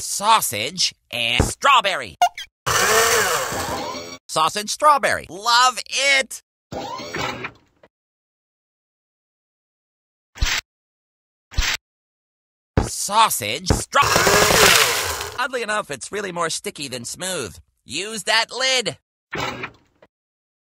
Sausage and strawberry. Sausage, strawberry. Love it! Sausage, Oddly enough, it's really more sticky than smooth. Use that lid.